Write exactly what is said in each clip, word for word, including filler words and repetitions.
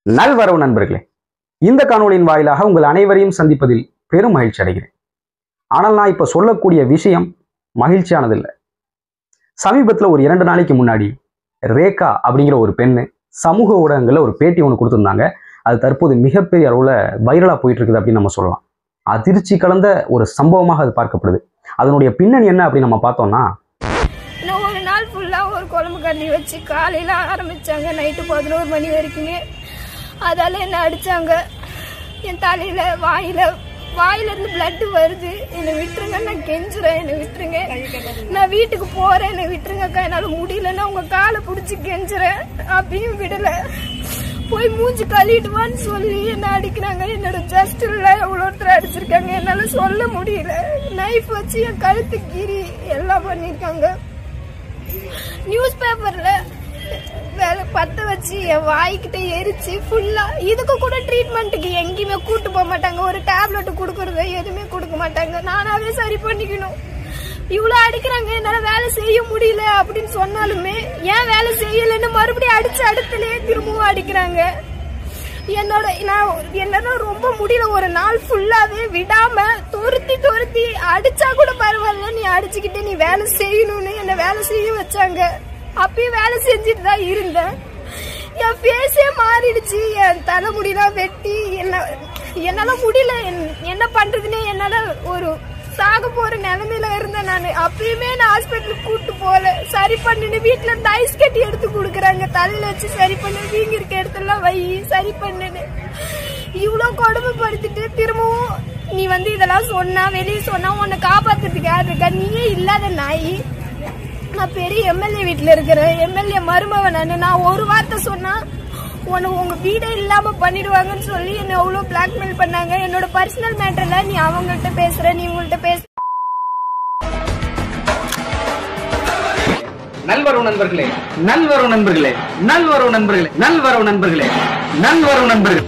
நல்வரவு நண்பர்களே, இந்த காணொளியின் வாயிலாக உங்கள் அனைவரையும் சந்திப்பதில் பெரும் மகிழ்ச்சி அடைகிறேன். ஆனால் நான் இப்ப சொல்லக்கூடிய விஷயம் மகிழ்ச்சியானதில்லை. சமீபத்தில் ஒரு இரண்டு நாளைக்கு முன்னாடி ரேகா அப்படிங்கிற ஒரு பெண்ணு சமூக ஊடகங்களில் ஒரு பேட்டி ஒன்று கொடுத்துருந்தாங்க. அது தற்போது மிகப்பெரிய அளவில் வைரலாக போயிட்டு இருக்குது அப்படின்னு நம்ம சொல்லலாம். அதிர்ச்சி கலந்த ஒரு சம்பவமாக அது பார்க்கப்படுது. அதனுடைய பின்னணி என்ன அப்படின்னு நம்ம பார்த்தோம்னா, நான் ஒரு நாள் ஃபுல்லாக ஒரு குழம்பு கண்ணி வச்சு காலையில் ஆரம்பித்தாங்க, நைட்டு பதினோரு மணி வரைக்குமே. அதால் என்னை அடித்தாங்க. என் தலையில் வாயில் வாயிலேருந்து பிளட்டு வருது. என்னை விட்டுருங்க, நான் கெஞ்சுறேன், என்னை விட்டுருங்க, நான் வீட்டுக்கு போகிறேன், என்னை விட்டுருங்கக்கா, என்னால் முடியலன்னா உங்கள் காலை பிடிச்சி கெஞ்சுறேன். அப்படியும் விடலை. போய் மூஞ்சி கழுவிடுவான்னு சொல்லி என்ன அடிக்கிறாங்க. என்னோட ஜஸ்டில் எவ்வளோ ஒருத்தர் அடிச்சிருக்காங்க. என்னால் சொல்ல முடியல. நைஃப் வச்சு என் கழுத்து கீறி எல்லாம் பண்ணியிருக்காங்க. நியூஸ் பேப்பர்ல வேலை பத்த வச்சு என் வாய்க்கிட்ட எரிச்சு ஃபுல்லா. இதுக்கு கூட ட்ரீட்மெண்ட்டுக்கு எங்கேயுமே கூட்டு போக மாட்டாங்க. ஒரு டேப்லெட் கொடுக்கறது எதுவுமே கொடுக்க மாட்டாங்க. நானாவே சரி பண்ணிக்கணும். இவ்வளோ அடிக்கிறாங்க, என்னால வேலை செய்ய முடியல அப்படின்னு சொன்னாலுமே ஏன் வேலை செய்யலன்னு மறுபடியும் அடிச்சு அடுத்துலயே திரும்பவும் அடிக்கிறாங்க. என்னோட நான் என்னால ரொம்ப முடியல. ஒரு நாள் ஃபுல்லாவே விடாம துருத்தி துருத்தி அடிச்சா கூட பரவாயில்ல, நீ அடிச்சுக்கிட்டு நீ வேலை செய்யணும்னு என்ன வேலை செய்ய வச்சாங்க. அப்பயும் வேலை செஞ்சுட்டு தான் இருந்தேன். என் ஃபேஸே மாறிடுச்சு. என் தலைமுடியெல்லாம் வெட்டி என்ன என்னால முடியல. என்ன பண்றதுன்னே என்னால ஒரு சாக போற நிலைமையில இருந்தேன் நான். அப்பயுமே நான் ஹாஸ்பிட்டலுக்கு கூட்டு போல. சரி பண்ணுன்னு வீட்டுல இருந்து ஐஸ் கட்டி எடுத்து கொடுக்குறாங்க. தலையில வச்சு சரி பண்ணு, வீங்க இருக்க இடத்துலாம் வை, சரி பண்ணுன்னு. இவ்வளவு கொடுமைப்படுத்திட்டு திரும்பவும் நீ வந்து இதெல்லாம் சொன்னா, வெளியே சொன்னா உன்னை காப்பாத்துறதுக்கு யாரு இருக்கா? நீயே இல்லாத நாய். நான் பெரிய எம்எல்ஏ வீட்டுல இருக்கிறேன், எம்எல்ஏ மருமவன் நானு. நான் ஒரு வார்த்தை சொன்னா உன்னை உங்க வீடே இல்லாம பண்ணிடுவாங்கன்னு சொல்லி என்ன எவ்வளவு பிளாக்மெயில் பண்ணாங்க. என்னோட பர்சனல் மேட்டர்ல நீ அவங்கள்ட்ட பேசுற, நீ உங்கள்ட்ட பேச. நல்வரவு நண்பர்களே, நல்வரவு நண்பர்களே, நல்வரவு நண்பர்களே, நல்வரவு நண்பர்களே, நல்வரவு நண்பர்களே.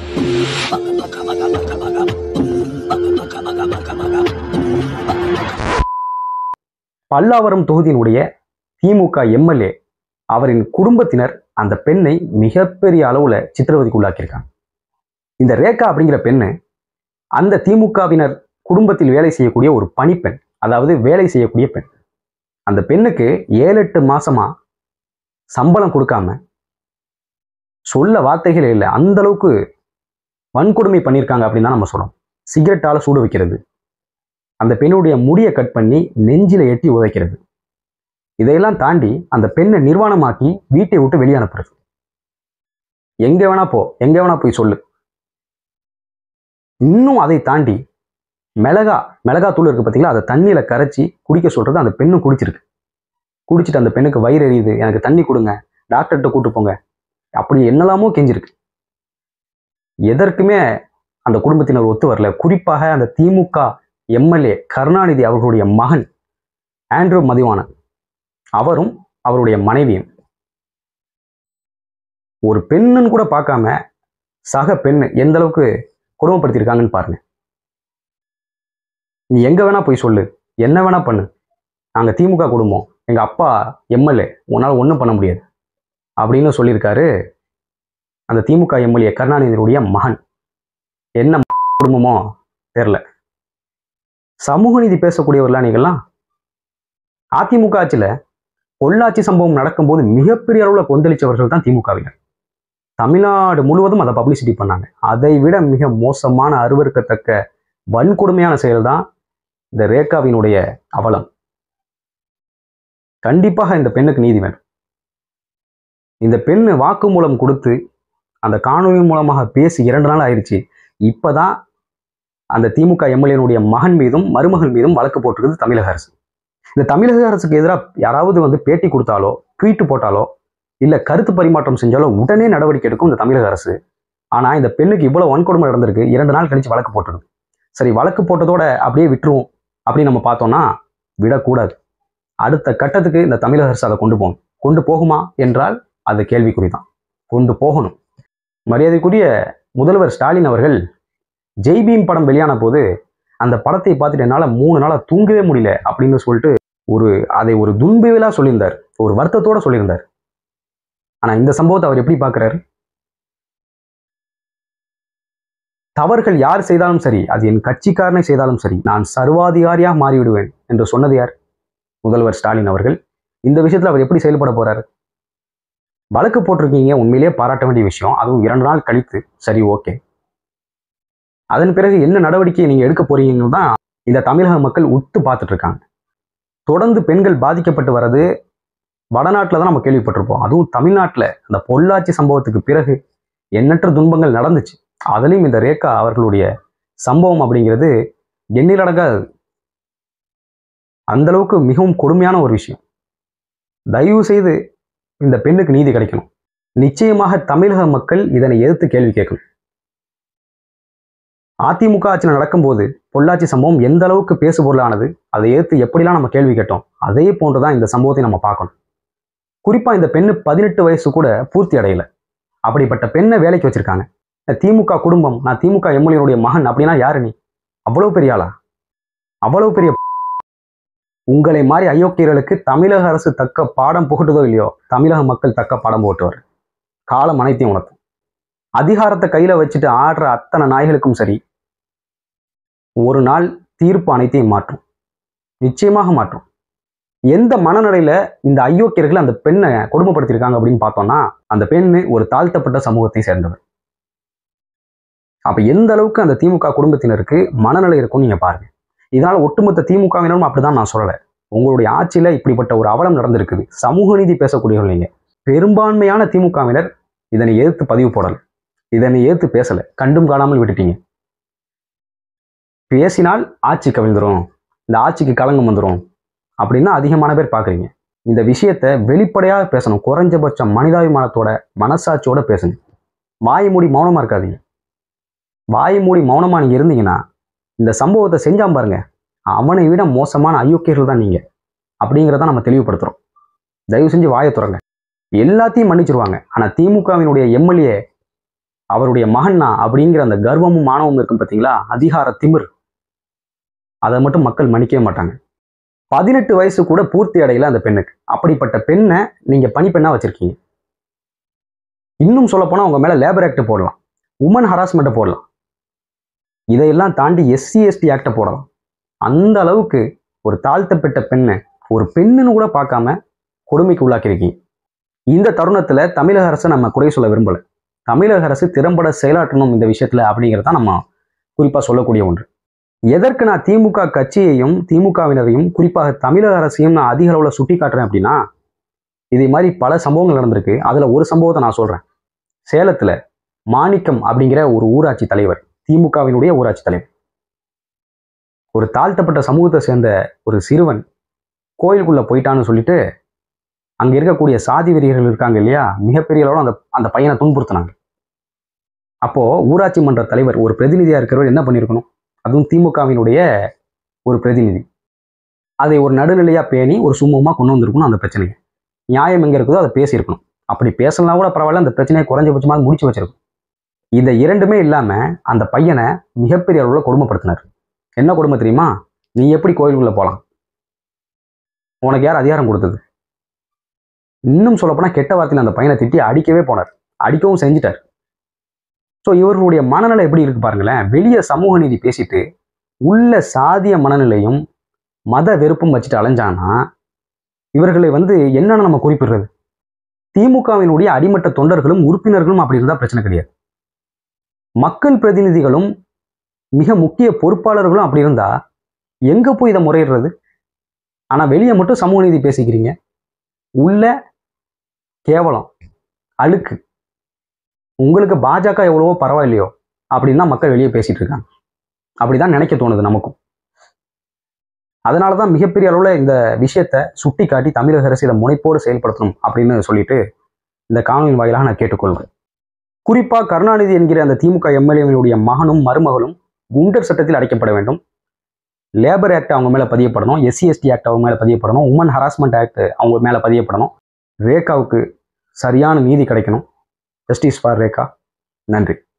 பல்லாவரம் தொகுதியினுடைய திமுக எம்எல்ஏ அவரின் குடும்பத்தினர் அந்த பெண்ணை மிகப்பெரிய அளவுல சித்திரவதைக்கு உள்ளாக்கியிருக்காங்க. இந்த ரேகா அப்படிங்கிற பெண்ணு அந்த திமுகவினர் குடும்பத்தில் வேலை செய்யக்கூடிய ஒரு பணிப்பெண், அதாவது வேலை செய்யக்கூடிய பெண். அந்த பெண்ணுக்கு ஏழு எட்டு மாசமா சம்பளம் கொடுக்காம சொல்ல வார்த்தைகள் இல்லை, அந்த அளவுக்கு வன்கொடுமை பண்ணியிருக்காங்க அப்படின்னு தான் நம்ம சொல்றோம். சிகரெட்டால சூடு வைக்கிறது, அந்த பெண்ணுடைய முடியை கட் பண்ணி நெஞ்சில எட்டி உதைக்கிறது, இதையெல்லாம் தாண்டி அந்த பெண்ணை நிர்வாணமாக்கி வீட்டை விட்டு வெளியே அனுப்புறது. எங்க வேணா போ, எங்க வேணா போய் சொல்லு. இன்னும் அதை தாண்டி மிளகா மிளகா தூள் இருக்கு பார்த்தீங்களா, அதை தண்ணியில கரைச்சி குடிக்க சொல்றது. அந்த பெண்ணும் குடிச்சிருக்கு. குடிச்சிட்டு அந்த பெண்ணுக்கு வயிறு எரியுது, எனக்கு தண்ணி கொடுங்க, டாக்டர்கிட்ட கூட்டு போங்க, அப்படி என்னெல்லாமோ கெஞ்சிருக்கு. எதற்குமே அந்த குடும்பத்தினர் ஒத்து வரல. குறிப்பாக அந்த திமுக எம்எல்ஏ கருணாநிதி அவர்களுடைய மகன் ஆண்ட்ரூ மதிவாணன், அவரும் அவருடைய மனைவியும் ஒரு பெண்ணுன்னு கூட பார்க்காம சக பெண்ணு எந்த அளவுக்கு கொடுமைப்படுத்தியிருக்காங்கன்னு பாருங்க. நீ எங்க வேணா போய் சொல்லு, என்ன வேணா பண்ணு, நாங்க திமுக குடும்பம், எங்க அப்பா எம்எல்ஏ, உன்னால ஒன்றும் பண்ண முடியாது அப்படின்னு சொல்லியிருக்காரு அந்த திமுக எம்எல்ஏ கருணாநிதியுடைய மகன். என்ன குடும்பமோ தெரியல. சமூக நீதி பேசக்கூடியவர்களா நீங்கள்லாம்? அதிமுக ஆட்சியில பொள்ளாச்சி சம்பவம் நடக்கும்போது மிகப்பெரிய அளவுல கொந்தளிச்சவர்கள் தான் திமுகவினர். தமிழ்நாடு முழுவதும் அதை பப்ளிசிட்டி பண்ணாங்க. அதை விட மிக மோசமான அருவருக்கத்தக்க வன்கொடுமையான செயல் தான் இந்த ரேகாவினுடைய அவலம். கண்டிப்பாக இந்த பெண்ணுக்கு நீதி வேணும். இந்த பெண்ணு வாக்குமூலம் கொடுத்து அந்த காணொலி மூலமாக பேசி இரண்டு நாள் ஆயிடுச்சு. இப்பதான் அந்த திமுக எம்எல்ஏனுடைய மகன் மீதும் மருமகன் மீதும் வழக்கு போட்டிருக்குது தமிழக அரசு. இந்த தமிழக அரசுக்கு எதிராக யாராவது வந்து பேட்டி கொடுத்தாலோ, ட்வீட் போட்டாலோ, இல்ல கருத்து பரிமாற்றம் செஞ்சாலோ உடனே நடவடிக்கை எடுக்கும் இந்த தமிழக அரசு. ஆனா இந்த பெண்ணுக்கு இவ்வளவு வன்கொடுமை நடந்திருக்கு, இரண்டு நாள் கழிச்சு வழக்கு போட்டிருக்கு. சரி, வழக்கு போட்டதோட அப்படியே விட்டுருவோம் அப்படின்னு நம்ம பார்த்தோம்னா விடக்கூடாது. அடுத்த கட்டத்துக்கு இந்த தமிழக அரசு அதை கொண்டு போகணும். கொண்டு போகுமா என்றால் அது கேள்விக்குறிதான். கொண்டு போகணும். மரியாதைக்குரிய முதல்வர் ஸ்டாலின் அவர்கள் ஜெய்பீம் படம் வெளியான போது அந்த படத்தை பார்த்துட்டு என்னால மூணு நாளா தூங்கவே முடியல அப்படின்னு சொல்லிட்டு ஒரு அதை ஒரு துன்பியலா சொல்லியிருந்தார், ஒரு வருத்தத்தோட சொல்லியிருந்தார். ஆனா இந்த சம்பவத்தை அவர் எப்படி பார்க்கிறாரு? தவறுகள் யார் செய்தாலும் சரி, அது என் கட்சிக்காரனை செய்தாலும் சரி, நான் சர்வாதிகாரியாக மாறிவிடுவேன் என்று சொன்னது யார்? முதல்வர் ஸ்டாலின் அவர்கள். இந்த விஷயத்துல அவர் எப்படி செயல்பட போறாரு? வழக்கு போட்டிருக்கீங்க, உண்மையிலேயே பாராட்ட வேண்டிய விஷயம். அதுவும் இரண்டு நாள் கழித்து, சரி ஓகே. அதன் பிறகு என்ன நடவடிக்கையை நீங்க எடுக்க போறீங்கன்னு தான் இந்த தமிழக மக்கள் உத்து பார்த்துட்டு இருக்காங்க. தொடர்ந்து பெண்கள் பாதிக்கப்பட்டு வர்றது வடநாட்டில் தான் நம்ம கேள்விப்பட்டிருப்போம். அதுவும் தமிழ்நாட்டில் அந்த பொள்ளாச்சி சம்பவத்துக்கு பிறகு எண்ணற்ற துன்பங்கள் நடந்துச்சு. அதுலேயும் இந்த ரேகா அவர்களுடைய சம்பவம் அப்படிங்கிறது எண்ணிலடங்காது. அந்த அளவுக்கு மிகவும் கொடுமையான ஒரு விஷயம். தயவு செய்து இந்த பெண்ணுக்கு நீதி கிடைக்கணும். நிச்சயமாக தமிழக மக்கள் இதனை எதிர்த்து கேள்வி கேட்கணும். அதிமுக ஆட்சியில் நடக்கும்போது பொள்ளாச்சி சம்பவம் எந்த அளவுக்கு பேசுபொருளானது, அதை எதிர்த்து எப்படிலாம் நம்ம கேள்வி கேட்டோம், அதே போன்றுதான் இந்த சம்பவத்தை நம்ம பார்க்கணும். குறிப்பா இந்த பெண்ணு பதினெட்டு வயசு கூட பூர்த்தி அடையல. அப்படிப்பட்ட பெண்ணை வேலைக்கு வச்சிருக்காங்க. திமுக குடும்பம், நான் திமுக எம்எல்ஏனுடைய மகன் அப்படின்னா யாரு நீ? அவ்வளவு பெரிய ஆளா? அவ்வளவு பெரிய உங்களை மாதிரி அயோக்கியர்களுக்கு தமிழக அரசு தக்க பாடம் புகட்டுதோ இல்லையோ, தமிழக மக்கள் தக்க பாடம் போட்டுவார். காலம் அனைத்தையும் உணர்த்தும். அதிகாரத்தை கையில வச்சுட்டு ஆடுற அத்தனை நாய்களுக்கும் சரி, ஒரு நாள் தீர்ப்பு அனைத்தையும் மாற்றும். நிச்சயமாக மாற்றும். எந்த மனநிலையில இந்த அயோக்கியர்கள் அந்த பெண்ணை கொடுமைப்படுத்தியிருக்காங்க அப்படின்னு பார்த்தோம்னா, அந்த பெண்ணு ஒரு தாழ்த்தப்பட்ட சமூகத்தை சேர்ந்தவர். அப்ப எந்த அளவுக்கு அந்த திமுக குடும்பத்தினருக்கு மனநிலை இருக்கும்னு நீங்க பாருங்க. இதனால ஒட்டுமொத்த திமுகவினரும் அப்படிதான் நான் சொல்லலை. உங்களுடைய ஆட்சியில இப்படிப்பட்ட ஒரு அவலம் நடந்திருக்குது. சமூக நீதி பேசக்கூடியவர்கள் நீங்க. பெரும்பான்மையான திமுகவினர் இதனை எதிர்த்து பதிவு போடல, இதனை எதிர்த்து பேசல, கண்டும் காணாமல் விட்டுட்டீங்க. பேசினால் ஆட்சி கவிழ்ந்துரும், இந்த ஆட்சிக்கு களங்கம் வந்துடும் அப்படின்னு அதிகமான பேர் பாக்குறீங்க. இந்த விஷயத்த வெளிப்படையாக பேசணும். குறைஞ்சபட்சம் மனிதாபிமானத்தோட மனசாட்சியோட பேசணும். வாய் மூடி மௌனமா இருக்காதீங்க. வாய் மூடி மௌனமா நீங்க இருந்தீங்கன்னா இந்த சம்பவத்தை செஞ்சாம பாருங்க, அவனை விட மோசமான அயோக்கியர்கள் தான் நீங்க அப்படிங்கிறத நம்ம தெளிவுபடுத்துறோம். தயவு செஞ்சு வாயை துறங்க. எல்லாத்தையும் மன்னிச்சிருவாங்க. ஆனா திமுகவினுடைய எம்எல்ஏ அவருடைய மகன்னா அப்படிங்கிற அந்த கர்வமும் மானமும் இருக்கும் பார்த்தீங்களா, அதிகார திமிர், அதை மட்டும் மக்கள் மன்னிக்கவே மாட்டாங்க. பதினெட்டு வயசு கூட பூர்த்தி அடையல அந்த பெண்ணுக்கு. அப்படிப்பட்ட பெண்ணை நீங்க பணிப்பெண்ணா வச்சிருக்கீங்க. இன்னும் சொல்ல போனா உங்க மேல லேபர் ஆக்ட் போடலாம், உமன் ஹராஸ்மெண்ட்டை போடலாம், இதையெல்லாம் தாண்டி எஸ்சி எஸ்டி ஆக்டை போடலாம். அந்த அளவுக்கு ஒரு தாழ்த்தப்பட்ட பெண்ணை ஒரு பெண்ணுன்னு கூட பார்க்காம கொடுமைக்கு உள்ளாக்கியிருக்கீங்க. இந்த தருணத்துல தமிழக அரசை நம்ம குறை சொல்ல விரும்பல. தமிழக அரசு திறம்பட செயலாற்றணும் இந்த விஷயத்துல அப்படிங்கிறத நம்ம குறிப்பா சொல்லக்கூடிய ஒன்று. எதற்கு நான் திமுக கட்சியையும் திமுகவினரையும் குறிப்பாக தமிழக அரசையும் நான் அதிக அளவுல சுட்டி காட்டுறேன் அப்படின்னா, இதே மாதிரி பல சம்பவங்கள் நடந்திருக்கு. அதுல ஒரு சம்பவத்தை நான் சொல்றேன். சேலத்துல மாணிக்கம் அப்படிங்கிற ஒரு ஊராட்சி தலைவர், திமுகவினுடைய ஊராட்சி தலைவர், ஒரு தாழ்த்தப்பட்ட சமூகத்தை சேர்ந்த ஒரு சிறுவன் கோயிலுக்குள்ள போயிட்டான்னு சொல்லிட்டு அங்க இருக்கக்கூடிய சாதி வெறியர்கள் இருக்காங்க இல்லையா, மிகப்பெரிய அளவில் அந்த அந்த பையனை துன்புறுத்தினாங்க. அப்போ ஊராட்சி மன்ற தலைவர், ஒரு பிரதிநிதியா இருக்கிறவர் என்ன பண்ணியிருக்கணும்? அதுவும் திமுகவினுடைய ஒரு பிரதிநிதி, அதை ஒரு நடுநிலையா பேணி ஒரு சுமூகமா கொண்டு வந்திருக்கணும். அந்த பிரச்சனையை நியாயம் எங்க இருக்குதோ அதை பேசியிருக்கணும். அப்படி பேசலாம் கூட பரவாயில்ல, அந்த பிரச்சனையை குறைஞ்சபட்சமாக முடிச்சு வச்சிருக்கும். இதை இரண்டுமே இல்லாம அந்த பையனை மிகப்பெரிய அளவில் கொடுமைப்படுத்தினார். என்ன கொடுமை தெரியுமா? நீ எப்படி கோயிலுக்குள்ள போகலாம்? உனக்கு யார் அதிகாரம் கொடுத்தது? இன்னும் சொல்லப்போனா கெட்ட வார்த்தையில் அந்த பையனை திட்டி அடிக்கவே போனார், அடிக்கவும் செஞ்சுட்டார். ஸோ இவர்களுடைய மனநிலை எப்படி இருக்கு பாருங்களேன். வெளியே சமூக நீதி பேசிட்டு உள்ள சாதிய மனநிலையும் மத வெறுப்பும் வச்சுட்டு அலைஞ்சானா இவர்களை வந்து என்னன்னு நம்ம குறிப்பிடுறது? திமுகவினுடைய அடிமட்ட தொண்டர்களும் உறுப்பினர்களும் அப்படி இருந்தா பிரச்சனை கிடையாது. மக்கள் பிரதிநிதிகளும் மிக முக்கிய பொறுப்பாளர்களும் அப்படி இருந்தா எங்க போய் இதை முறையிடுறது? ஆனா வெளியே மட்டும் சமூக நீதி பேசிக்கிறீங்க, உள்ள கேவலம், அழுக்கு. உங்களுக்கு பாஜக எவ்வளவோ பரவாயில்லையோ அப்படின்னா மக்கள் வெளியே பேசிட்டு இருக்காங்க. அப்படிதான் நினைக்க தோணுது நமக்கும். அதனாலதான் மிகப்பெரிய அளவுல இந்த விஷயத்த சுட்டி காட்டி தமிழக அரசு இதை முனைப்போடு செயல்படுத்தணும் அப்படின்னு சொல்லிட்டு இந்த காணொலி வாயிலாக நான் கேட்டுக்கொள்கிறேன். குறிப்பா கருணாநிதி என்கிற அந்த திமுக எம்எல்ஏவுடைய மகனும் மருமகளும் குண்டர் சட்டத்தில் அடைக்கப்பட வேண்டும். லேபர் ஆக்ட் அவங்க மேல பதியப்படணும், எஸ்சி எஸ்டி ஆக்ட் அவங்க மேல பதியப்படணும், உமன் ஹராஸ்மெண்ட் ஆக்ட் அவங்க மேல பதியப்படணும். ரேகாவுக்கு சரியான நீதி கிடைக்கணும். Justice for Rekha. நன்றி.